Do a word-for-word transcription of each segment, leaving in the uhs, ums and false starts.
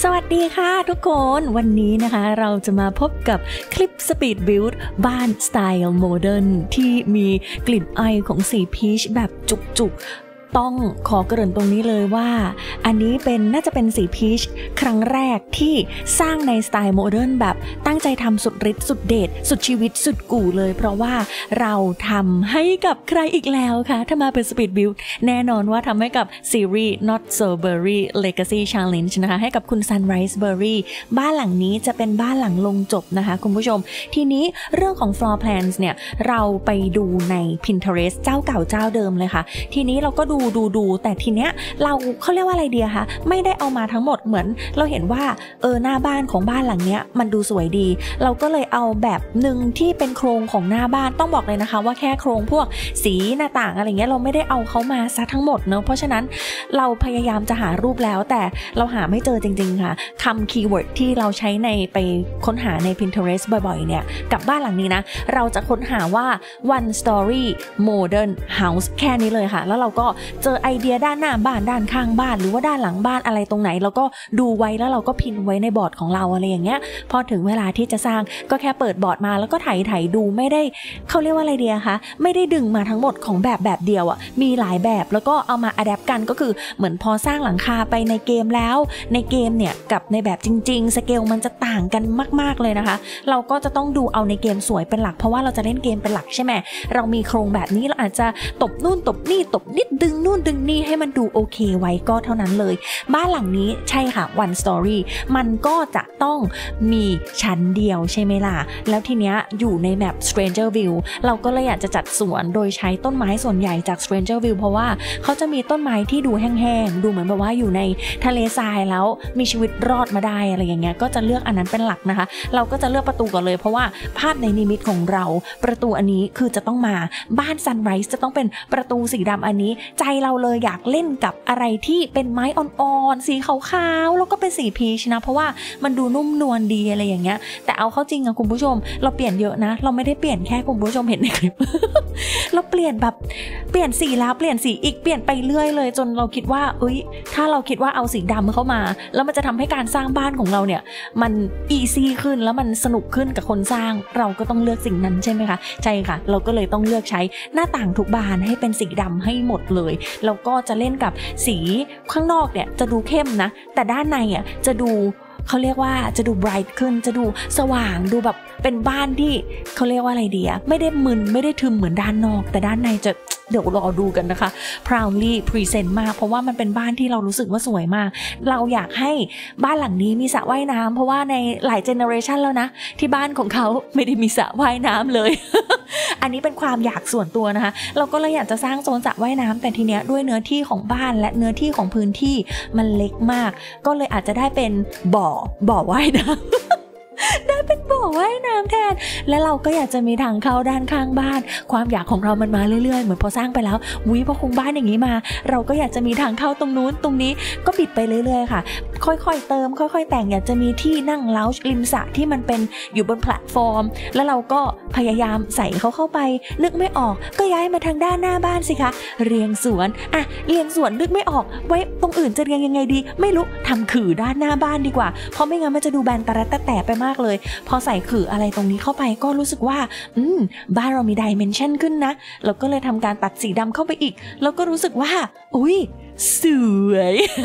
สวัสดีค่ะทุกคนวันนี้นะคะเราจะมาพบกับคลิป Speed Build บ้านสไตล์โมเดิร์นที่มีกลิ่นไอของสีพีชแบบจุกๆต้องขอเกริ่นตรงนี้เลยว่าอันนี้เป็นน่าจะเป็นสีพีชครั้งแรกที่สร้างในสไตล์โมเดิร์นแบบตั้งใจทำสุดฤทธิ์สุดเดชสุดชีวิตสุดกู่เลยเพราะว่าเราทำให้กับใครอีกแล้วคะถ้ามาเป็น Speed Build แน่นอนว่าทำให้กับซีรีส์ Not So Berry Legacy Challenge นะคะให้กับคุณ Sunrise Berry บ้านหลังนี้จะเป็นบ้านหลังลงจบนะคะคุณผู้ชมทีนี้เรื่องของ floor plans เนี่ยเราไปดูใน Pinterest เจ้าเก่าเจ้าเดิมเลยค่ะทีนี้เราก็ดูดูดูแต่ทีเนี้ยเราเขาเรียกว่าอะไรดีคะไม่ได้เอามาทั้งหมดเหมือนเราเห็นว่าเออหน้าบ้านของบ้านหลังเนี้ยมันดูสวยดีเราก็เลยเอาแบบหนึ่งที่เป็นโครงของหน้าบ้านต้องบอกเลยนะคะว่าแค่โครงพวกสีหน้าต่างอะไรเงี้ยเราไม่ได้เอาเขามาซะทั้งหมดเนอะเพราะฉะนั้นเราพยายามจะหารูปแล้วแต่เราหาไม่เจอจริงๆค่ะคำคีย์เวิร์ดที่เราใช้ในไปค้นหาใน Pinterest บ่อยๆเนี่ยกับบ้านหลังนี้นะเราจะค้นหาว่า one story modern house แค่นี้เลยค่ะแล้วเราก็เจอไอเดียด้านหน้าบ้านด้านข้างบ้านหรือว่าด้านหลังบ้านอะไรตรงไหนเราก็ดูไว้แล้วเราก็พิมพ์ไว้ในบอร์ดของเราอะไรอย่างเงี้ยพอถึงเวลาที่จะสร้างก็แค่เปิดบอร์ดมาแล้วก็ถ่ายถ่ายดูไม่ได้เขาเรียกว่าอะไรเดียคะไม่ได้ดึงมาทั้งหมดของแบบแบบเดียวอ่ะมีหลายแบบแล้วก็เอามาอัดแอปกันก็คือเหมือนพอสร้างหลังคาไปในเกมแล้วในเกมเนี่ยกับในแบบจริงๆสเกลมันจะต่างกันมากๆเลยนะคะเราก็จะต้องดูเอาในเกมสวยเป็นหลักเพราะว่าเราจะเล่นเกมเป็นหลักใช่ไหมเรามีโครงแบบนี้เราอาจจะตบนู่นตบนี่ตบนิดดึงนู่นดึงนี่ให้มันดูโอเคไว้ก็เท่านั้นเลยบ้านหลังนี้ใช่ค่ะ one story มันก็จะต้องมีชั้นเดียวใช่ไหมล่ะแล้วทีเนี้ยอยู่ในแบบ Stranger View เราก็เลยอยากจะจัดสวนโดยใช้ต้นไม้ส่วนใหญ่จาก Stranger View เพราะว่าเขาจะมีต้นไม้ที่ดูแห้งๆดูเหมือนแบบว่าอยู่ในทะเลทรายแล้วมีชีวิตรอดมาได้อะไรอย่างเงี้ยก็จะเลือกอันนั้นเป็นหลักนะคะเราก็จะเลือกประตูก่อนเลยเพราะว่าภาพในนิมิตของเราประตูอันนี้คือจะต้องมาบ้าน Sunrise จะต้องเป็นประตูสีดำอันนี้ใจเราเลยอยากเล่นกับอะไรที่เป็นไม้อ่อนๆสีขาวๆแล้วก็เป็นสีพีชนะเพราะว่ามันดูนุ่มนวลดีอะไรอย่างเงี้ยแต่เอาเข้าจริงอะคุณผู้ชมเราเปลี่ยนเยอะนะเราไม่ได้เปลี่ยนแค่คุณผู้ชมเห็นในคลิป เราเปลี่ยนแบบเปลี่ยนสีแล้วเปลี่ยนสีอีกเปลี่ยนไปเรื่อยเลยจนเราคิดว่าเอ้ยถ้าเราคิดว่าเอาสีดำเข้ามาแล้วมันจะทำให้การสร้างบ้านของเราเนี่ยมันอีซี่ขึ้นแล้วมันสนุกขึ้นกับคนสร้างเราก็ต้องเลือกสิ่งนั้นใช่ไหมคะใช่ค่ะเราก็เลยต้องเลือกใช้หน้าต่างทุกบานให้เป็นสีดำให้หมดเลยแล้วก็จะเล่นกับสีข้างนอกเนี่ยจะดูเข้มนะแต่ด้านในอ่ะจะดูเขาเรียกว่าจะดูไบรท์ขึ้นจะดูสว่างดูแบบเป็นบ้านที่เขาเรียกว่าอะไรดีอะไม่ได้มึนไม่ได้ทึมเหมือนด้านนอกแต่ด้านในจะเดี๋ยวรอดูกันนะคะ proudly present มากเพราะว่ามันเป็นบ้านที่เรารู้สึกว่าสวยมากเราอยากให้บ้านหลังนี้มีสระว่ายน้ำเพราะว่าในหลายเจเนอเรชันแล้วนะที่บ้านของเขาไม่ได้มีสระว่ายน้ำเลย อันนี้เป็นความอยากส่วนตัวนะคะเราก็เลยอยากจะสร้างโซนสระว่ายน้ำแต่ทีเนี้ยด้วยเนื้อที่ของบ้านและเนื้อที่ของพื้นที่มันเล็กมากก็เลยอาจจะได้เป็นบ่อบ่อว่ายน้ำ ได้เป็นบ่อว่ายน้ำแทนและเราก็อยากจะมีทางเข้าด้านข้างบ้านความอยากของเรามันมาเรื่อยๆเหมือนพอสร้างไปแล้ววิพอคงบ้านอย่างนี้มาเราก็อยากจะมีทางเข้าตรงนู้นตรงนี้ก็ปิดไปเรื่อยๆค่ะค่อยๆเติมค่อยๆแต่งอยากจะมีที่นั่งเลาจ์ริมสระที่มันเป็นอยู่บนแพลตฟอร์มแล้วเราก็พยายามใส่เขาเข้าไปนึกไม่ออกก็ย้ายมาทางด้านหน้าบ้านสิคะเรียงสวนอ่ะเรียงสวนนึกไม่ออกไว้ตรงอื่นจะเรียงยังไงดีไม่รู้ทำขื่อด้านหน้าบ้านดีกว่าเพราะไม่งั้นมันจะดูแบนตะระตะแตะไปมากเลยพอใส่ขื่ออะไรตรงนี้เข้าไปก็รู้สึกว่าอืมบ้านเรามีไดเมนชั่นขึ้นนะเราก็เลยทำการตัดสีดำเข้าไปอีกแล้วก็รู้สึกว่าอุ้ยสวย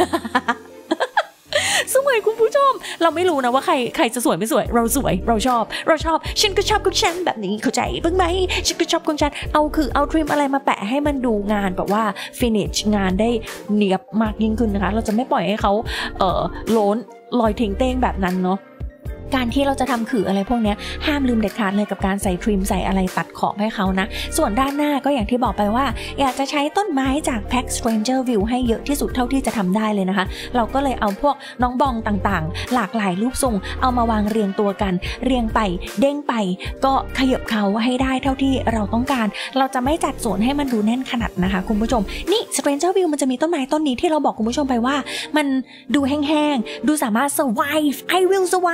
สวยคุณผู้ชมเราไม่รู้นะว่าใครใครจะสวยไม่สวยเราสวยเราชอบเราชอบฉันก็ชอบของฉันแบบนี้เข้าใจบ้างไหมฉันก็ชอบของฉันเอาคือเอาทริมอะไรมาแปะให้มันดูงานแบบว่าฟินิชงานได้เนียบมากยิ่งขึ้นนะคะเราจะไม่ปล่อยให้เขาเอ่อโล้นลอยทิ้งเต้งแบบนั้นเนาะการที่เราจะทำขื่ออะไรพวกนี้ห้ามลืมเด็ดขาดเลยกับการใส่ทริมใส่อะไรตัดขอบให้เขานะส่วนด้านหน้าก็อย่างที่บอกไปว่าอยากจะใช้ต้นไม้จากแพ็ค Stranger View ให้เยอะที่สุดเท่าที่จะทำได้เลยนะคะเราก็เลยเอาพวกน้องบองต่างๆหลากหลายรูปทรงเอามาวางเรียงตัวกันเรียงไปเด้งไปก็ขยับเขาให้ได้เท่าที่เราต้องการเราจะไม่จัดสวนให้มันดูแน่นขนาดนะคะคุณผู้ชมนี่ Stranger View มันจะมีต้นไม้ต้นนี้ที่เราบอกคุณผู้ชมไปว่ามันดูแห้งๆดูสามารถ survive I will survive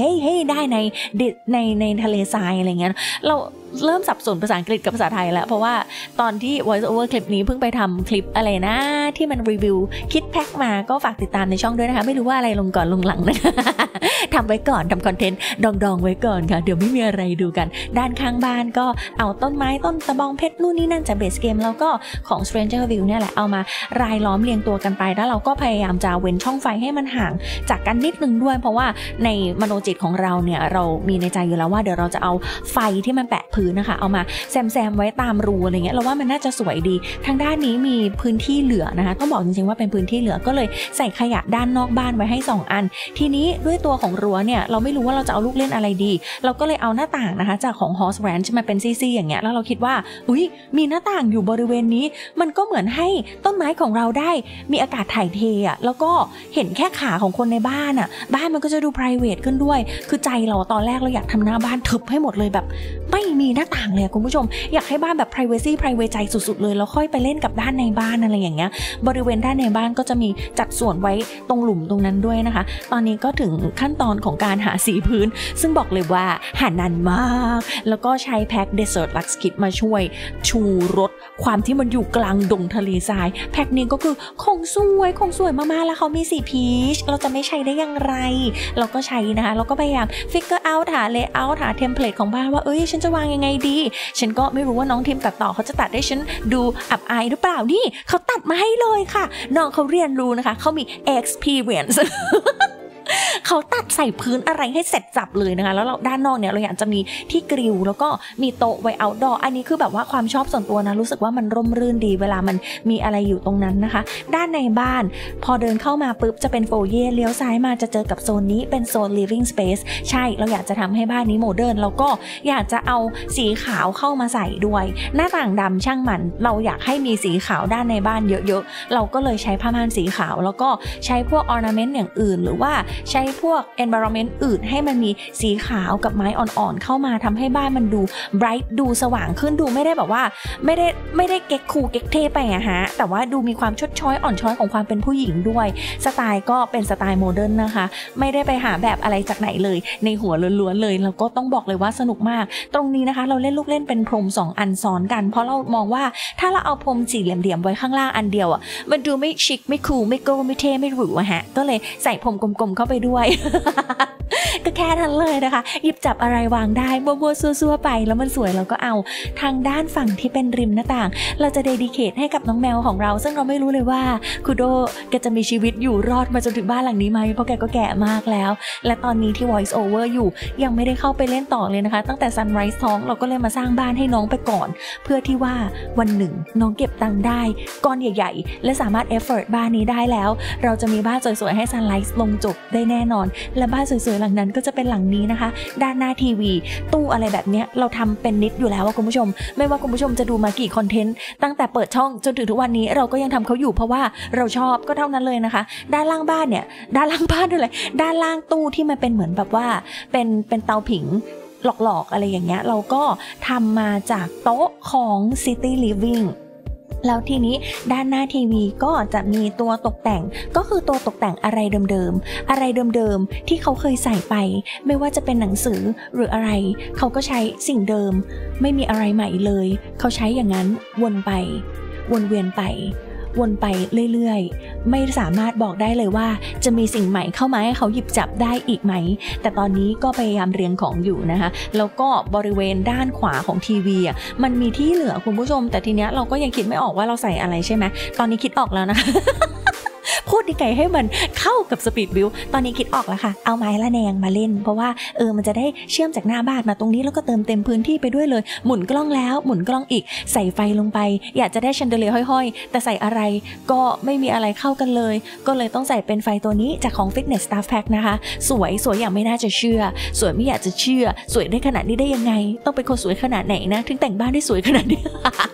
ฮ้ยเฮ้ยได้ในในในทะเลทรายอะไรเงี้ยเราเริ่มสับสนภาษาอังกฤษกับภาษาไทยแล้วเพราะว่าตอนที่ voice over คลิปนี้เพิ่งไปทำคลิปอะไรนะที่มันรีวิวคิดแพ็คมาก็ฝากติดตามในช่องด้วยนะคะไม่รู้ว่าอะไรลงก่อนลงหลังนะ ทำไว้ก่อนทำคอนเทนต์ดองๆไว้ก่อนค่ะเดี๋ยวไม่มีอะไรดูกันด้านข้างบ้านก็เอาต้นไม้ต้นตะบองเพชรนู่นนี่นั่นจากเบสเกมแล้วก็ของ Stranger View เนี่ยแหละเอามารายล้อมเรียงตัวกันไปแล้วเราก็พยายามจะเว้นช่องไฟให้มันห่างจากกันนิดนึงด้วยเพราะว่าในมโนจิตของเราเนี่ยเรามีในใจอยู่แล้วว่าเดี๋ยวเราจะเอาไฟที่มันแปะพื้นนะคะเอามาแซมๆไว้ตามรูอะไรเงี้ยเราว่ามันน่าจะสวยดีทางด้านนี้มีพื้นที่เหลือนะคะต้องบอกจริงๆว่าเป็นพื้นที่เหลือก็เลยใส่ขยะด้านนอกบ้านไว้ให้สองอันทีนี้ด้วยตัวของรั้วเนี่ยเราไม่รู้ว่าเราจะเอาลูกเล่นอะไรดีเราก็เลยเอาหน้าต่างนะคะจากของ Horse Ranch มาเป็นซี่ๆอย่างเงี้ยแล้วเราคิดว่าอุ๊ยมีหน้าต่างอยู่บริเวณนี้มันก็เหมือนให้ต้นไม้ของเราได้มีอากาศถ่ายเทอ่ะแล้วก็เห็นแค่ขาของคนในบ้านอ่ะบ้านมันก็จะดู private ขึ้นด้วยคือใจเราตอนแรกเราอยากทำหน้าบ้านทึบให้หมดเลยแบบไม่มีหน้าต่างเลยคุณผู้ชมอยากให้บ้านแบบ privacy private ใจสุดๆเลยแล้วค่อยไปเล่นกับด้านในบ้านอะไรอย่างเงี้ยบริเวณด้านในบ้านก็จะมีจัดส่วนไว้ตรงหลุมตรงนั้นด้วยนะคะตอนนี้ก็ถึงขั้นตอนของการหาสีพื้นซึ่งบอกเลยว่าหานานมากแล้วก็ใช้แพ็ค Desert Lux Kit มาช่วยชูรสความที่มันอยู่กลางดงทะเลทรายแพ็คนี้ก็คือคงสวยคงสวยมากๆแล้วเขามีสีพีชเราจะไม่ใช้ได้อย่างไรเราก็ใช้นะคะเราก็พยายาม figure out หา layout หา template ของบ้านว่าเอ้ยฉันจะวางยังไงดีฉันก็ไม่รู้ว่าน้องทีมตัดต่อเขาจะตัดให้ฉันดูอับอายหรือเปล่านี่เขาตัดมาให้เลยค่ะน้องเขาเรียนรู้นะคะเขามี experience เขาตัดใส่พื้นอะไรให้เสร็จสับเลยนะคะแล้วเราด้านนอกเนี่ยเราอยากจะมีที่กริลแล้วก็มีโต๊ะไว้เอาท์ดอร์อันนี้คือแบบว่าความชอบส่วนตัวนะรู้สึกว่ามันร่มรื่นดีเวลามันมีอะไรอยู่ตรงนั้นนะคะด้านในบ้านพอเดินเข้ามาปุ๊บจะเป็นโฟเย่เลี้ยวซ้ายมาจะเจอกับโซนนี้เป็นโซน living space ใช่เราอยากจะทำให้บ้านนี้โมเดิร์นแล้วก็อยากจะเอาสีขาวเข้ามาใส่ด้วยหน้าต่างดำช่างมันเราอยากให้มีสีขาวด้านในบ้านเยอะๆเราก็เลยใช้ผ้าม่านสีขาวแล้วก็ใช้พวก ornament อย่างอื่นหรือว่าใช้พวก environment อื่นให้มันมีสีขาวกับไม้อ่อนๆเข้ามาทำให้บ้านมันดู bright ดูสว่างขึ้นดูไม่ได้แบบว่าไม่ได้ไม่ได้เก๊กคูลเก๊กเท่ไปอะฮะแต่ว่าดูมีความชดช้อยอ่อนช้อยของความเป็นผู้หญิงด้วยสไตล์ก็เป็นสไตล์โมเดิร์นนะคะไม่ได้ไปหาแบบอะไรจากไหนเลยในหัวล้วนๆเลยแล้วก็ต้องบอกเลยว่าสนุกมากตรงนี้นะคะเราเล่นลูกเล่นเป็นพรมสองอันซ้อนกันเพราะเรามองว่าถ้าเราเอาพรมสี่เหลี่ยมๆไว้ข้างล่างอันเดียวอะมันดูไม่ชิคไม่คูลไม่โก้ไม่เท่ไม่หรูอะฮะก็เลยใส่พรมกลมๆเข้าไปด้วย ก็แค่นั้นเลยนะคะหยิบจับอะไรวางได้บัวๆซัวๆไปแล้วมันสวยเราก็เอาทางด้านฝั่งที่เป็นริมหน้าต่างเราจะเดดิเคทให้กับน้องแมวของเราซึ่งเราไม่รู้เลยว่าคุโดแกจะมีชีวิตอยู่รอดมาจนถึงบ้านหลังนี้ไหมเพราะแกก็แก่มากแล้วและตอนนี้ที่ voice over อยู่ยังไม่ได้เข้าไปเล่นต่อเลยนะคะตั้งแต่ sunrise ท้องเราก็เลยมาสร้างบ้านให้น้องไปก่อนเพื่อที่ว่าวันหนึ่งน้องเก็บตังค์ได้ก้อนใหญ่ๆและสามารถ effort บ้านนี้ได้แล้วเราจะมีบ้านสวยๆให้ sunrise ลงจบได้แน่นอนและบ้านสวยๆหลังนั้นก็จะเป็นหลังนี้นะคะด้านหน้าทีวีตู้อะไรแบบนี้เราทำเป็นนิดอยู่แล้วว่าคุณผู้ชมไม่ว่าคุณผู้ชมจะดูมากี่คอนเทนต์ตั้งแต่เปิดช่องจนถึงทุกวันนี้เราก็ยังทำเขาอยู่เพราะว่าเราชอบก็เท่านั้นเลยนะคะด้านล่างบ้านเนี่ยด้านล่างบ้านด้วยเลยด้านล่างตู้ที่มันเป็นเหมือนแบบว่าเป็นเป็นเตาผิงหลอกๆอะไรอย่างเงี้ยเราก็ทำมาจากโต๊ะของ City Livingแล้วทีนี้ด้านหน้าทีวีก็จะมีตัวตกแต่งก็คือตัวตกแต่งอะไรเดิมๆอะไรเดิมๆที่เขาเคยใส่ไปไม่ว่าจะเป็นหนังสือหรืออะไรเขาก็ใช้สิ่งเดิมไม่มีอะไรใหม่เลยเขาใช้อย่างนั้นวนไปวนเวียนไปวนไปเรื่อยๆไม่สามารถบอกได้เลยว่าจะมีสิ่งใหม่เข้ามาให้เขาหยิบจับได้อีกไหมแต่ตอนนี้ก็พยายามเรียงของอยู่นะคะแล้วก็บริเวณด้านขวาของทีวีอ่ะมันมีที่เหลือคุณผู้ชมแต่ทีเนี้ยเราก็ยังคิดไม่ออกว่าเราใส่อะไรใช่ไหมตอนนี้คิดออกแล้วนะ พูดดีไกให้มันเข้ากับสปีดบิลตอนนี้คิดออกแล้วค่ะเอาไม้ละแนงมาเล่นเพราะว่าเออมันจะได้เชื่อมจากหน้าบ้านมาตรงนี้แล้วก็เติมเต็มพื้นที่ไปด้วยเลยหมุนกล้องแล้วหมุนกล้องอีกใส่ไฟลงไปอยากจะได้แชนเดอเลียร์ห้อยๆแต่ใส่อะไรก็ไม่มีอะไรเข้ากันเลยก็เลยต้องใส่เป็นไฟตัวนี้จากของ Fitness Star Pack นะคะสวยสวยอย่างไม่น่าจะเชื่อสวยไม่อยากจะเชื่อสวยได้ขนาดนี้ได้ยังไงต้องเป็นคนสวยขนาดไหนนะถึงแต่งบ้านได้สวยขนาดนี้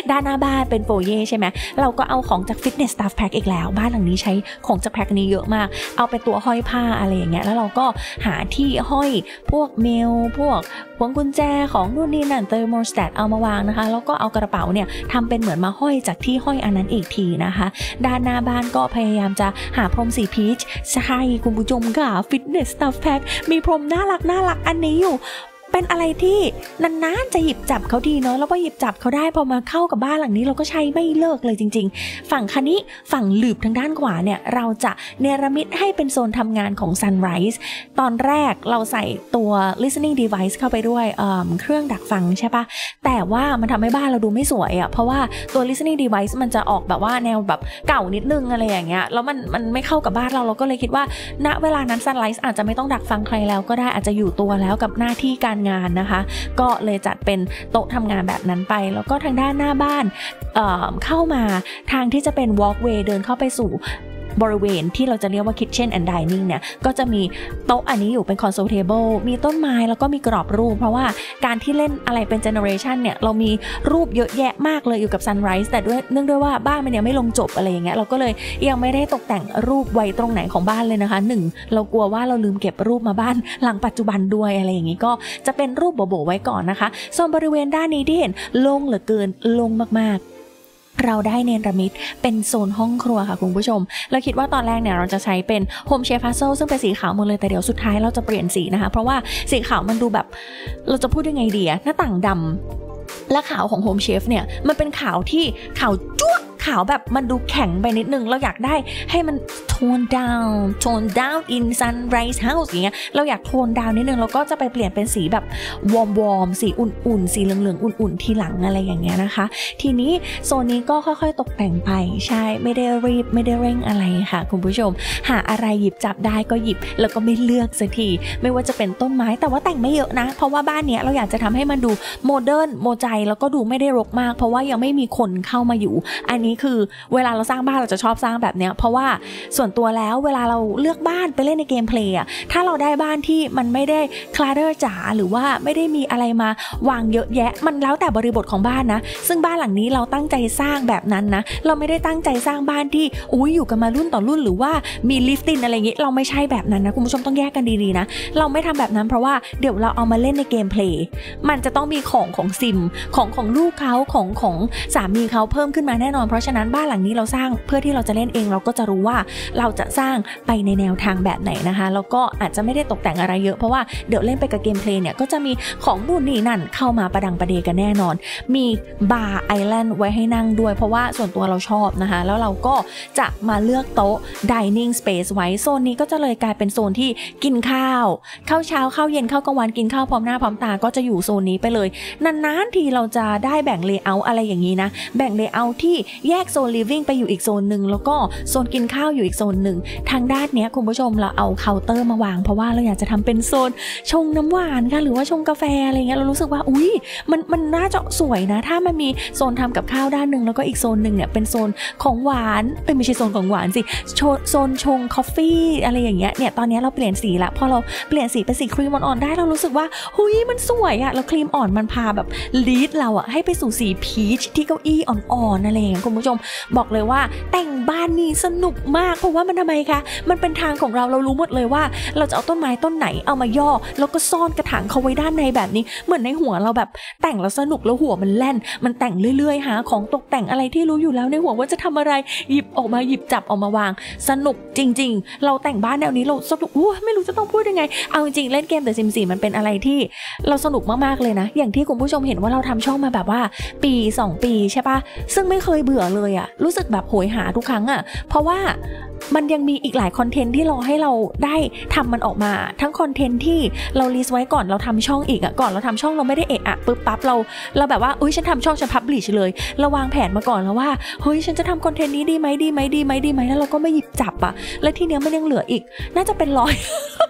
ด้านหน้าบ้านเป็นโฟเย่ใช่ไหมเราก็เอาของจาก Fitness Stuff Pack อีกแล้วบ้านหลังนี้ใช้ของจากแพ็คนี้เยอะมากเอาเป็นตัวห้อยผ้าอะไรอย่างเงี้ยแล้วเราก็หาที่ห้อยพวกเมลพวกพวงกุญแจของนู่นนี่นั่นเทอร์โมสแตทเอามาวางนะคะแล้วก็เอากระเป๋าเนี่ยทำเป็นเหมือนมาห้อยจากที่ห้อยอันนั้นอีกทีนะคะด้านหน้าบ้านก็พยายามจะหาพรมสีพีชใช่คุณผู้ชมค่ะ Fitness Stuff Pack มีพรมน่ารักน่ารักอันนี้อยู่เป็นอะไรที่นานๆจะหยิบจับเขาดีเนาะแล้วพอหยิบจับเขาได้พอมาเข้ากับบ้านหลังนี้เราก็ใช้ไม่เลิกเลยจริงๆฝั่งคันนี้ฝั่งหลืบทางด้านขวาเนี่ยเราจะเนรมิตให้เป็นโซนทำงานของ Sunrise ตอนแรกเราใส่ตัว listening device เข้าไปด้วย เอ่อ เครื่องดักฟังใช่ปะแต่ว่ามันทำให้บ้านเราดูไม่สวยอ่ะเพราะว่าตัว listening device มันจะออกแบบว่าแนวแบบเก่านิดนึงอะไรอย่างเงี้ยแล้วมันมันไม่เข้ากับบ้านเราเราก็เลยคิดว่าณเวลานั้น Sunrise อาจจะไม่ต้องดักฟังใครแล้วก็ได้อาจจะอยู่ตัวแล้วกับหน้าที่การงานนะคะก็เลยจัดเป็นโต๊ะทำงานแบบนั้นไปแล้วก็ทางด้านหน้าบ้าน เอ่อ เข้ามาทางที่จะเป็น walkway เดินเข้าไปสู่บริเวณที่เราจะเรียกว่า kitchen and dining เนี่ยก็จะมีโต๊ะอันนี้อยู่เป็น console table มีต้นไม้แล้วก็มีกรอบรูปเพราะว่าการที่เล่นอะไรเป็น generation เนี่ยเรามีรูปเยอะแยะมากเลยอยู่กับ sunrise แต่ด้วยเนื่องด้วยว่าบ้านมันยังไม่ลงจบอะไรอย่างเงี้ยเราก็เลยยังไม่ได้ตกแต่งรูปไว้ตรงไหนของบ้านเลยนะคะหนึ่งเรากลัวว่าเราลืมเก็บรูปมาบ้านหลังปัจจุบันด้วยอะไรอย่างงี้ก็จะเป็นรูปโบๆไว้ก่อนนะคะส่วนบริเวณด้านนี้ที่เห็นโล่งเหลือเกินโล่งมากๆเราได้เนรมิตเป็นโซนห้องครัวค่ะคุณผู้ชมเราคิดว่าตอนแรกเนี่ยเราจะใช้เป็นโฮมเชฟพัซเซิลซึ่งเป็นสีขาวหมดเลยแต่เดี๋ยวสุดท้ายเราจะเปลี่ยนสีนะคะเพราะว่าสีขาวมันดูแบบเราจะพูดยังไงดีอะหน้าต่างดำและขาวของโฮมเชฟเนี่ยมันเป็นขาวที่ขาวจั๊วขาวแบบมันดูแข็งไปนิดนึงเราอยากได้ให้มัน tone down tone down in sunrise house อย่างเงี้ยเราอยาก tone down นิดนึงแล้วก็จะไปเปลี่ยนเป็นสีแบบ warm warm สีอุ่นๆสีเหลืองๆอุ่นๆทีหลังอะไรอย่างเงี้ยนะคะทีนี้โซนนี้ก็ค่อยๆตกแต่งไปใช่ไม่ได้รีบไม่ได้เร่งอะไรค่ะคุณผู้ชมหาอะไรหยิบจับได้ก็หยิบแล้วก็ไม่เลือกสักทีไม่ว่าจะเป็นต้นไม้แต่ว่าแต่งไม่เยอะนะเพราะว่าบ้านเนี้ยเราอยากจะทำให้มันดูโมเดิร์นโมใจแล้วก็ดูไม่ได้รกมากเพราะว่ายังไม่มีคนเข้ามาอยู่อันนี้คือเวลาเราสร้างบ้านเราจะชอบสร้างแบบเนี้ยเพราะว่าส่วนตัวแล้วเวลาเราเลือกบ้านไปเล่นในเกมเพลย์อ่ะถ้าเราได้บ้านที่มันไม่ได้คลาสเตอร์จ๋าหรือว่าไม่ได้มีอะไรมาวางเยอะแยะมันแล้วแต่บริบทของบ้านนะซึ่งบ้านหลังนี้เราตั้งใจสร้างแบบนั้นนะเราไม่ได้ตั้งใจสร้างบ้านที่อุ้ยอยู่กันมารุ่นต่อรุ่นหรือว่ามีลิฟต์อินอะไรอย่างงี้เราไม่ใช่แบบนั้นนะคุณผู้ชมต้องแยกกันดีๆนะเราไม่ทำแบบนั้นเพราะว่าเดี๋ยวเราเอามาเล่นในเกมเพลย์มันจะต้องมีของของซิมของของลูกเขาของของสามีเขาเพิ่มขึ้นมาแน่นอนเพราะฉะนั้นบ้านหลังนี้เราสร้างเพื่อที่เราจะเล่นเองเราก็จะรู้ว่าเราจะสร้างไปในแนวทางแบบไหนนะคะแล้วก็อาจจะไม่ได้ตกแต่งอะไรเยอะเพราะว่าเดี๋ยวเล่นไปกับเกมเพลย์เนี่ยก็จะมีของนู่นนี่นั่นเข้ามาประดังประเดกันแน่นอนมีบาร์ไอแลนด์ไว้ให้นั่งด้วยเพราะว่าส่วนตัวเราชอบนะคะแล้วเราก็จะมาเลือกโต๊ะ dining space ไว้โซนนี้ก็จะเลยกลายเป็นโซนที่กินข้าวข้าวเช้าข้าวเย็นข้าวกลางวันกินข้าวพร้อมหน้าพร้อมตาก็จะอยู่โซนนี้ไปเลยนานๆทีเราจะได้แบ่งเลเยอร์อะไรอย่างนี้นะแบ่งเลเยอร์ที่แยกโซน living ไปอยู่อีกโซนหนึ่งแล้วก็โซนกินข้าวอยู่อีกโซนหนึ่งทางด้านเนี้ยคุณผู้ชมเราเอาเคาน์เตอร์มาวางเพราะว่าเราอยากจะทำเป็นโซนชงน้ำหวานค่ะหรือว่าชงกาแฟอะไรเงี้ยเรารู้สึกว่าอุ้ยมันมันน่าจะสวยนะถ้ามันมีโซนทำกับข้าวด้านหนึ่งแล้วก็อีกโซนหนึ่งเนี่ยเป็นโซนของหวานเอ้ยไม่ใช่โซนของหวานสิโซนชงกาแฟอะไรอย่างเงี้ยเนี่ยตอนนี้เราเปลี่ยนสีละพอเราเปลี่ยนสีเป็นสีครีมอ่อนๆได้เรารู้สึกว่าหุยมันสวยอะแล้วครีมอ่อนมันพาแบบลีดเราอะให้ไปสู่สีพีชที่เก้าอี้อ่อนๆอะไรอย่างเงี้ยคุณผู้ชมบอกเลยว่าแต่งบ้านนี้สนุกมากเพราะว่ามันทำไมคะมันเป็นทางของเราเรารู้หมดเลยว่าเราจะเอาต้นไม้ต้นไหนเอามาย่อแล้วก็ซ่อนกระถางเขาไว้ด้านในแบบนี้เหมือนในหัวเราแบบแต่งแล้วสนุกแล้วหัวมันแล่นมันแต่งเรื่อยๆหาของตกแต่งอะไรที่รู้อยู่แล้วในหัวว่าจะทำอะไรหยิบออกมาหยิบจับออกมาวางสนุกจริงๆเราแต่งบ้านแนวนี้เราสนุกอู้ไม่รู้จะต้องพูดยังไงเอาจริงๆเล่นเกม The Sims สี่มันเป็นอะไรที่เราสนุกมากๆเลยนะอย่างที่คุณผู้ชมเห็นว่าเราทำช่องมาแบบว่าปีสองปีใช่ปะซึ่งไม่เคยเบื่อเลยอะรู้สึกแบบโหยหาทุกครั้งอะเพราะว่ามันยังมีอีกหลายคอนเทนต์ที่รอให้เราได้ทำมันออกมาทั้งคอนเทนต์ที่เราลิสต์ไว้ก่อนเราทำช่องอีกอะก่อนเราทำช่องเราไม่ได้เอะอะปึ๊บปั๊บเราเราแบบว่าอุ้ยฉันทำช่องฉันพับลิชเลยเราวางแผนมาก่อนแล้วว่าเฮ้ยฉันจะทำคอนเทนต์นี้ดีไหมดีไหมดีไหมดีไหมแล้วเราก็ไม่หยิบจับอะแล้วทีเนี้ยมันยังเหลืออีกน่าจะเป็นร้อย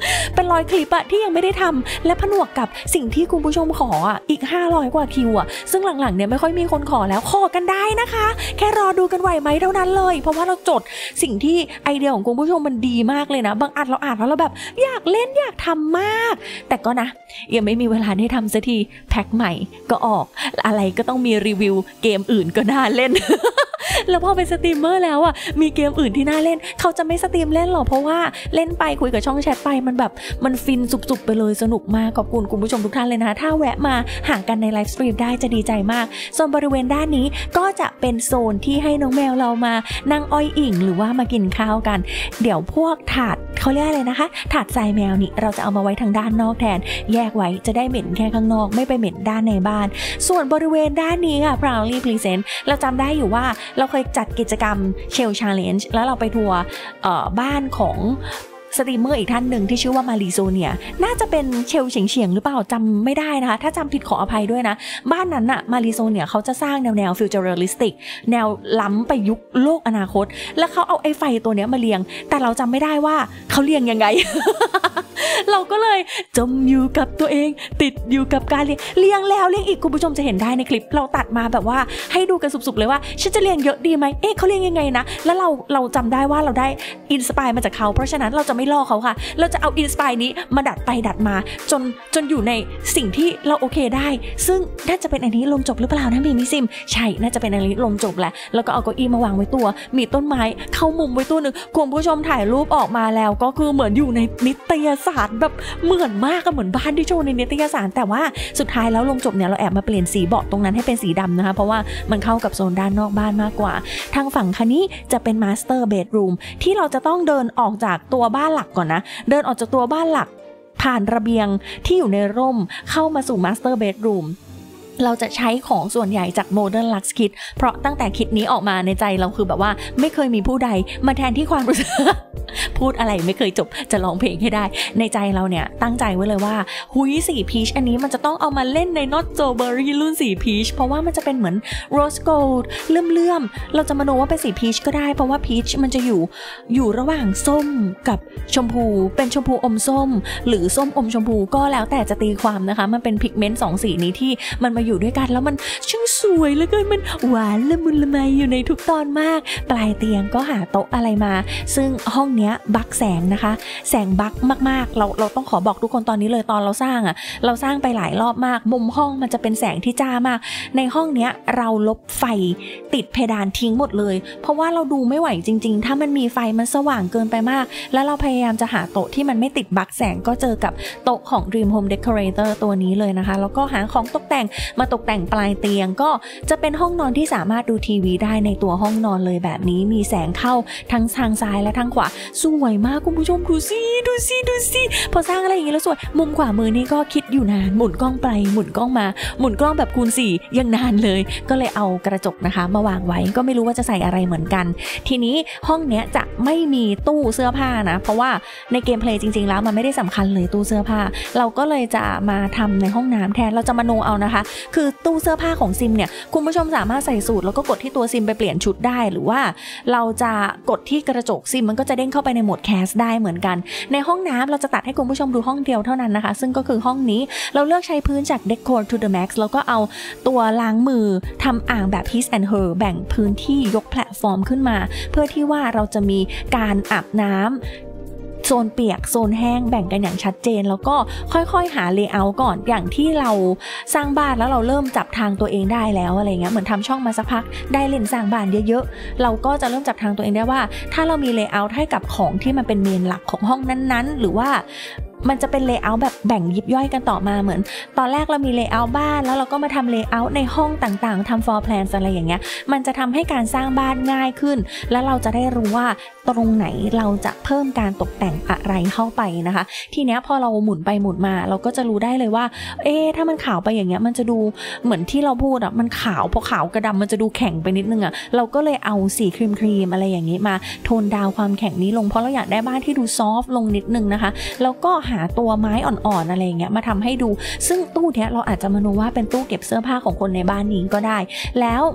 เป็นร้อยคลิปอะที่ยังไม่ได้ทำและผนวกกับสิ่งที่คุณผู้ชมขออะอีกห้าร้อยกว่าคิวอะซึ่งหลังๆเนี่ยไม่ค่อยมีคนขอแล้วขอกันได้นะคะแค่รอดูกันไหวไหมเท่านั้นเลยเพราะว่าเราจดสิ่งที่ไอเดียของคุณผู้ชมมันดีมากเลยนะบางอันเราอ่านแล้วเราแบบอยากเล่นอยากทำมากแต่ก็นะยังไม่มีเวลาได้ทำสักทีแพ็คใหม่ก็ออกอะไรก็ต้องมีรีวิวเกมอื่นก็น่าเล่น แล้วพอเป็นสตรีมเมอร์แล้วอ่ะมีเกมอื่นที่น่าเล่นเขาจะไม่สตรีมเล่นหรอเพราะว่าเล่นไปคุยกับช่องแชทไปมันแบบมันฟินสุกๆไปเลยสนุกมากขอบคุณคุณผู้ชมทุกท่านเลยนะถ้าแวะมาหากันในไลฟ์สตรีมได้จะดีใจมากส่วนบริเวณด้านนี้ก็จะเป็นโซนที่ให้น้องแมวเรามานั่งอ้อยอิ่งหรือว่ามากินข้าวกันเดี๋ยวพวกถาดเขาเรียกอะไรนะคะถาดทรายแมวนี่เราจะเอามาไว้ทางด้านนอกแทนแยกไว้จะได้เหม็นแค่ข้างนอกไม่ไปเหม็นด้านในบ้านส่วนบริเวณด้านนี้ค่ะ Proudly Present เราจำได้อยู่ว่าเราเคยจัดกิจกรรม Shell Challenge แล้วเราไปทัวร์บ้านของสตรีมเมอร์อีกท่านหนึ่งที่ชื่อว่ามารีโซเนียน่าจะเป็นเชลเฉียงเฉียงหรือเปล่าจำไม่ได้นะคะถ้าจำผิดขออภัยด้วยนะบ้านนั้นน่ะมารีโซเนียเขาจะสร้างแนวแนวฟิวเจอริสติกแนวล้ำไปยุคโลกอนาคตแล้วเขาเอาไอ้ไฟตัวเนี้ยมาเรียงแต่เราจำไม่ได้ว่าเขาเรียงยังไง เราก็เลยจมอยู่กับตัวเองติดอยู่กับการเรียงเรียงแล้วเรียงอีกคุณผู้ชมจะเห็นได้ในคลิปเราตัดมาแบบว่าให้ดูกันสุบๆเลยว่าฉันจะเรียงเยอะดีไหมเอ๊ะเขาเรียงยังไงนะแล้วเราเราจำได้ว่าเราได้อินสไปร์มาจากเขาเพราะฉะนั้นเราจะไม่ลอกเขาค่ะเราจะเอาอินสไปร์นี้มาดัดไปดัดมาจนจนอยู่ในสิ่งที่เราโอเคได้ซึ่งน่าจะเป็นอันนี้ลงจบหรือเปล่านะมีมิซิมใช่น่าจะเป็นอันนี้ลงจบแหละแล้วก็เอาเก้าอี้มาวางไว้ตัวมีต้นไม้เข้ามุมไว้ตัวนึงคุณผู้ชมถ่ายรูปออกมาแล้วก็คือเหมือนอยู่ในนิตยสารแบบเหมือนมากก็เหมือนบ้านที่โชว์ในนิตยสารแต่ว่าสุดท้ายแล้วลงจบเนี่ยเราแอบมาเปลี่ยนสีเบาะตรงนั้นให้เป็นสีดำนะคะเพราะว่ามันเข้ากับโซนด้านนอกบ้านมากกว่าทางฝั่งคันนี้จะเป็นมาสเตอร์เบดรูมที่เราจะต้องเดินออกจากตัวบ้านหลักก่อนนะเดินออกจากตัวบ้านหลักผ่านระเบียงที่อยู่ในร่มเข้ามาสู่มาสเตอร์เบดรูมเราจะใช้ของส่วนใหญ่จาก Modern Lux Kit เพราะตั้งแต่คิดนี้ออกมาในใจเราคือแบบว่าไม่เคยมีผู้ใดมาแทนที่ความรู้สึก พูดอะไรไม่เคยจบจะร้องเพลงให้ได้ในใจเราเนี่ยตั้งใจไว้เลยว่าหุยสีพีชอันนี้มันจะต้องเอามาเล่นใน Not So Berry รุ่นสีพีชเพราะว่ามันจะเป็นเหมือน Rose Gold เลื่อมๆเราจะมโนว่าเป็นสีพีชก็ได้เพราะว่าพีชมันจะอยู่อยู่ระหว่างส้มกับชมพูเป็นชมพูอมส้มหรือส้มอมชมพูก็แล้วแต่จะตีความนะคะมันเป็นพิกเมนต์สองสีนี้ที่มันมาอยู่ด้วยกันแล้วมันช่างสวยเหลือเกินมันหวานละมุนละไมอยู่ในทุกตอนมากปลายเตียงก็หาโต๊ะอะไรมาซึ่งห้องเนี้ยบักแสงนะคะแสงบักมากๆเราเราต้องขอบอกทุกคนตอนนี้เลยตอนเราสร้างอ่ะเราสร้างไปหลายรอบมากมุมห้องมันจะเป็นแสงที่จ้ามากในห้องเนี้ยเราลบไฟติดเพดานทิ้งหมดเลยเพราะว่าเราดูไม่ไหวจริงๆถ้ามันมีไฟมันสว่างเกินไปมากแล้วเราพยายามจะหาโต๊ะที่มันไม่ติดบักแสงก็เจอกับโต๊ะของ Dream Home Decorator ตัวนี้เลยนะคะแล้วก็หาของตกแต่งมาตกแต่งปลายเตียงก็จะเป็นห้องนอนที่สามารถดูทีวีได้ในตัวห้องนอนเลยแบบนี้มีแสงเข้าทั้งทางซ้ายและทางขวาสวยมากคุณผู้ชมดูสิดูสิดูสิพอสร้างอะไรอย่างนี้แล้วสวยมุมขวามือนี่ก็คิดอยู่นานหมุนกล้องไปหมุนกล้องมาหมุนกล้องแบบคูณสี่ยังนานเลยก็เลยเอากระจกนะคะมาวางไว้ก็ไม่รู้ว่าจะใส่อะไรเหมือนกันทีนี้ห้องเนี้ยจะไม่มีตู้เสื้อผ้านะเพราะว่าในเกมเพลย์จริงๆแล้วมันไม่ได้สำคัญเลยตู้เสื้อผ้าเราก็เลยจะมาทำในห้องน้ำแทนเราจะมโนเอานะคะคือตู้เสื้อผ้าของซิมเนี่ยคุณผู้ชมสามารถใส่สูทแล้วก็กดที่ตัวซิมไปเปลี่ยนชุดได้หรือว่าเราจะกดที่กระจกซิมมันก็จะเด้งเข้าไปในโหมดแคสได้เหมือนกันในห้องน้ำเราจะตัดให้คุณผู้ชมดูห้องเดียวเท่านั้นนะคะซึ่งก็คือห้องนี้เราเลือกใช้พื้นจาก Decor to the Max แล้วก็เอาตัวล้างมือทำอ่างแบบ His and Her แบ่งพื้นที่ยกแพลตฟอร์มขึ้นมาเพื่อที่ว่าเราจะมีการอาบน้ำโซนเปียกโซนแห้งแบ่งกันอย่างชัดเจนแล้วก็ค่อยๆหาเลเยอร์ก่อนอย่างที่เราสร้างบ้านแล้วเราเริ่มจับทางตัวเองได้แล้วอะไรเงี้ยเหมือนทำช่องมาสักพักได้เล่นสร้างบ้านเยอะๆเราก็จะเริ่มจับทางตัวเองได้ว่าถ้าเรามีเลเยอร์ให้กับของที่มันเป็นเมนหลักของห้องนั้นๆหรือว่ามันจะเป็นเลเยอร์แบบแบ่งยิบย่อยกันต่อมาเหมือนตอนแรกเรามีเลเยอร์บ้านแล้วเราก็มาทำเลเยอร์ในห้องต่างๆทำ floor plan อะไรอย่างเงี้ยมันจะทำให้การสร้างบ้านง่ายขึ้นแล้วเราจะได้รู้ว่าตรงไหนเราจะเพิ่มการตกแต่งอะไรเข้าไปนะคะทีเนี้ยพอเราหมุนไปหมุนมาเราก็จะรู้ได้เลยว่าเอ๊ะถ้ามันขาวไปอย่างเงี้ยมันจะดูเหมือนที่เราพูดอ่ะมันขาวพอขาวกระดำมันจะดูแข็งไปนิดนึงอ่ะเราก็เลยเอาสีครีมครีมอะไรอย่างงี้มาโทนดาวความแข็งนี้ลงเพราะเราอยากได้บ้านที่ดูซอฟต์ลงนิดนึงนะคะแล้วก็หาตัวไม้อ่อนๆอะไรอย่างเงี้ยมาทำให้ดูซึ่งตู้เนี้ยเราอาจจะมโนว่าเป็นตู้เก็บเสื้อผ้าของคนในบ้านนี้ก็ได้แล้ว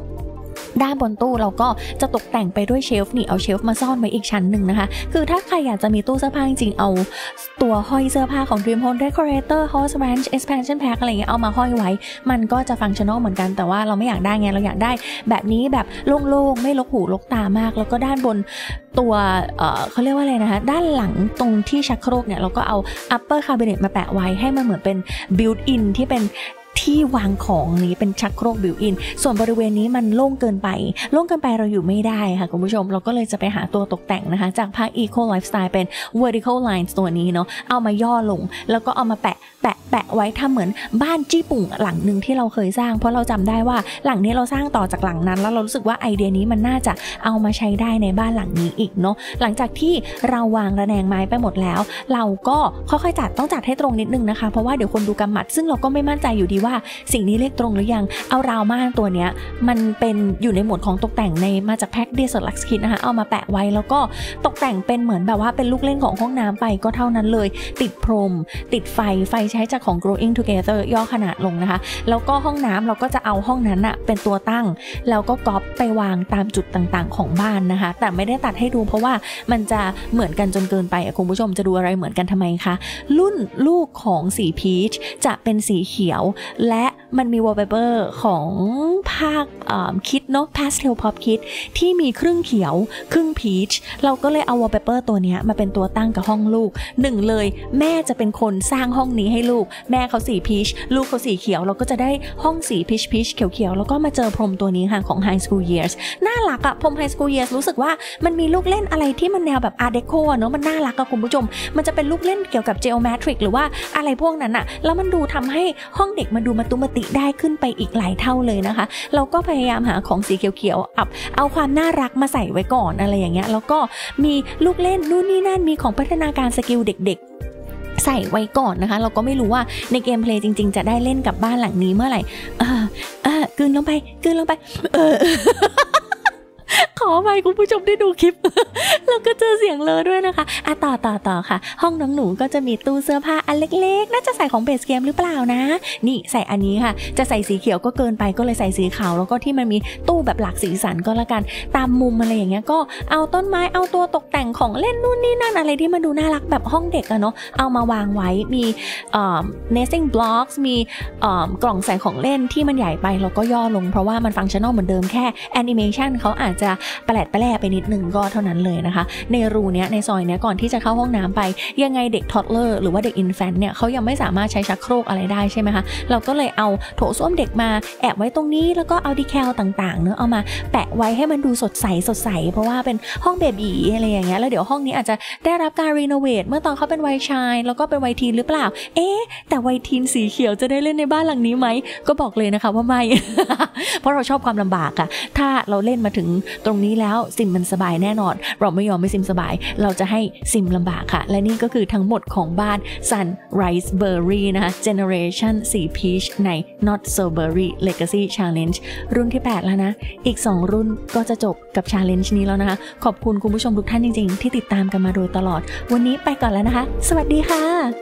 ด้านบนตู้เราก็จะตกแต่งไปด้วยเชลฟ์นี่เอาเชลฟ์มาซ่อนไว้อีกชั้นหนึ่งนะคะคือถ้าใครอยากจะมีตู้เสื้อผ้าจริงๆเอาตัวห้อยเสื้อผ้าของ Dream Home Decorator House Ranch Expansion Pack อะไรเงี้ยเอามาห้อยไว้มันก็จะฟังก์ชั่นอลเหมือนกันแต่ว่าเราไม่อยากได้ไงเราอยากได้แบบนี้แบบโล่งๆไม่รกหูรกตามากแล้วก็ด้านบนตัวเอ่อเขาเรียกว่าอะไรนะคะด้านหลังตรงที่ชักโครกเนี่ยเราก็เอา upper cabinet มาแปะไว้ให้มันเหมือนเป็น built in ที่เป็นที่วางของนี้เป็นชักโครกบิวอินส่วนบริเวณนี้มันโล่งเกินไปโล่งเกินไปเราอยู่ไม่ได้ค่ะคุณผู้ชมเราก็เลยจะไปหาตัวตกแต่งนะคะจากภาค Eco Lifestyle เป็น vertical lines ตัวนี้เนาะเอามาย่อลงแล้วก็เอามาแปะแปะแปะไว้ทำเหมือนบ้านจี้ปุ่งหลังหนึ่งที่เราเคยสร้างเพราะเราจำได้ว่าหลังนี้เราสร้างต่อจากหลังนั้นแล้วเรารู้สึกว่าไอเดียนี้มันน่าจะเอามาใช้ได้ในบ้านหลังนี้อีกเนาะหลังจากที่เราวางระแนงไม้ไปหมดแล้วเราก็ค่อยๆจัดต้องจัดให้ตรงนิดนึงนะคะเพราะว่าเดี๋ยวคนดูกำหมัดซึ่งเราก็ไม่มั่นใจอยู่ดีว่าสิ่งนี้เลขตรงหรือยังเอาราวม่านตัวเนี้ยมันเป็นอยู่ในหมวดของตกแต่งในมาจากแพ็ค Desert Lux Kit นะคะเอามาแปะไว้แล้วก็ตกแต่งเป็นเหมือนแบบว่าเป็นลูกเล่นของห้องน้ำไปก็เท่านั้นเลยติดพรมติดไฟไฟใช้จากของ Growing Together ย่อขนาดลงนะคะแล้วก็ห้องน้ำเราก็จะเอาห้องนั้นอะเป็นตัวตั้งแล้วก็ก๊อปไปวางตามจุดต่างๆของบ้านนะคะแต่ไม่ได้ตัดให้ดูเพราะว่ามันจะเหมือนกันจนเกินไปคุณผู้ชมจะดูอะไรเหมือนกันทำไมคะรุ่นลูกของสีพีชจะเป็นสีเขียวและมันมี wallpaper ของภาคคิดเนาะ pastel pop kit ที่มีครึ่งเขียวครึ่งพีชเราก็เลยเอา wallpaper ตัวนี้มาเป็นตัวตั้งกับห้องลูกหนึ่งเลยแม่จะเป็นคนสร้างห้องนี้ให้ลูกแม่เขาสีพีชลูกเขาสีเขียวเราก็จะได้ห้องสีพีชพีชเขียวๆแล้วก็มาเจอพรมตัวนี้ค่ะของ High School Years น่ารักอะพรม High School Years รู้สึกว่ามันมีลูกเล่นอะไรที่มันแนวแบบ Art Deco เนาะมันน่ารักอะคุณผู้ชมมันจะเป็นลูกเล่นเกี่ยวกับ Geometric หรือว่าอะไรพวกนั้นอะแล้วมันดูทำให้ห้องเด็กมาดูมาตุมติได้ขึ้นไปอีกหลายเท่าเลยนะคะเราก็พยายามหาของสีเขียวๆอับเอาความน่ารักมาใส่ไว้ก่อนอะไรอย่างเงี้ยแล้วก็มีลูกเล่นนู่นนี่นั่นมีของพัฒนาการสกิลเด็กๆใส่ไว้ก่อนนะคะเราก็ไม่รู้ว่าในเกมเพลย์จริงๆจะได้เล่นกับบ้านหลังนี้เมื่อไหร่เออเออกลืนลงไปกลืนลงไปเออ ขอไปคุณผู้ชมได้ดูคลิป แล้วก็เจอเสียงเลอด้วยนะคะอ่ะต่อต่อต่อค่ะห้องน้องหนูก็จะมีตู้เสื้อผ้าอันเล็กๆน่าจะใส่ของเบสเกมหรือเปล่านะนี่ใส่อันนี้ค่ะจะใส่สีเขียวก็เกินไปก็เลยใส่สีขาวแล้วก็ที่มันมีตู้แบบหลากสีสันก็แล้วกันตามมุมอะไรอย่างเงี้ยก็เอาต้นไม้เอาตัวตกแต่งของเล่นนู่นนี่นั่นอะไรที่มันดูน่ารักแบบห้องเด็กอะเนาะเอามาวางไว้มีเอ่อ nesting blocks มีเอ่อกล่องใส่ของเล่นที่มันใหญ่ไปเราก็ย่อลงเพราะว่ามันฟังก์ชันนอลเหมือนเดิมแค่แอนิเมชันเขาอาจจะแปลกแปลกไปนิดนึงก็เท่านั้นเลยนะคะในรูเนี้ยในซอยเนี้ยก่อนที่จะเข้าห้องน้ำไปยังไงเด็กทอดเลอร์หรือว่าเด็กอินแฟนต์เนี่ยเขายังไม่สามารถใช้ชักโครกอะไรได้ใช่ไหมคะเราก็เลยเอาโถส้วมเด็กมาแอบไว้ตรงนี้แล้วก็เอาดีแคลต่างๆเนอะเอามาแปะไว้ให้มันดูสดใสสดใสเพราะว่าเป็นห้องเบบีอะไรอย่างเงี้ยแล้วเดี๋ยวห้องนี้อาจจะได้รับการรีโนเวทเมื่อตอนเขาเป็นวัยชายแล้วก็เป็นวัยทีนหรือเปล่าเอ๊ะแต่วัยทีนสีเขียวจะได้เล่นในบ้านหลังนี้ไหมก็บอกเลยนะคะว่าไม่ เพราะเราชอบความลำบากอะถ้าเราเล่นมาถึงตรงนี้แล้วซิมมันสบายแน่นอนเราไม่ยอมไม่ซิมสบายเราจะให้ซิมลำบากค่ะและนี่ก็คือทั้งหมดของบ้าน Sunrise Berry นะคะ Generation สี่ Peach ใน Not So Berry Legacy Challenge รุ่นที่แปดแล้วนะอีกสองรุ่นก็จะจบกับ Challenge นี้แล้วนะคะขอบคุณคุณผู้ชมทุกท่านจริงๆที่ติดตามกันมาโดยตลอดวันนี้ไปก่อนแล้วนะคะสวัสดีค่ะ